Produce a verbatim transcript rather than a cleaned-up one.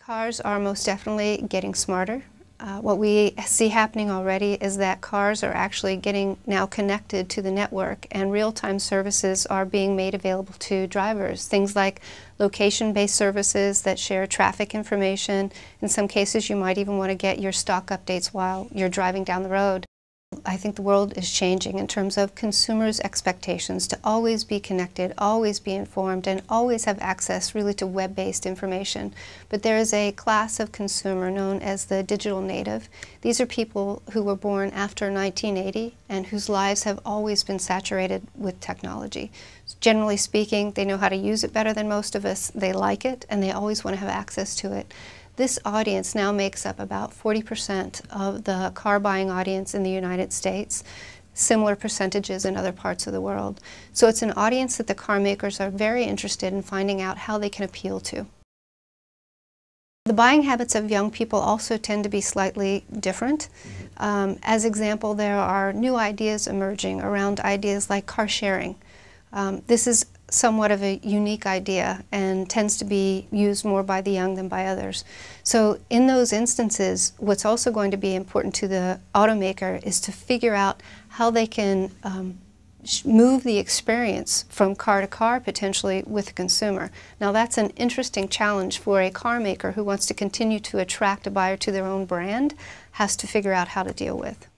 Cars are most definitely getting smarter. Uh, what we see happening already is that cars are actually getting now connected to the network, and real-time services are being made available to drivers. Things like location-based services that share traffic information. In some cases, you might even want to get your stock updates while you're driving down the road. I think the world is changing in terms of consumers' expectations to always be connected, always be informed, and always have access really to web-based information. But there is a class of consumer known as the digital native. These are people who were born after nineteen eighty and whose lives have always been saturated with technology. Generally speaking, they know how to use it better than most of us, they like it, and they always want to have access to it. This audience now makes up about forty percent of the car buying audience in the United States, similar percentages in other parts of the world. So it's an audience that the car makers are very interested in finding out how they can appeal to. The buying habits of young people also tend to be slightly different. Um, as example, there are new ideas emerging around ideas like car sharing. Um, this is somewhat of a unique idea and tends to be used more by the young than by others. So in those instances, what's also going to be important to the automaker is to figure out how they can um, move the experience from car to car potentially with the consumer. Now that's an interesting challenge for a car maker who wants to continue to attract a buyer to their own brand, has to figure out how to deal with.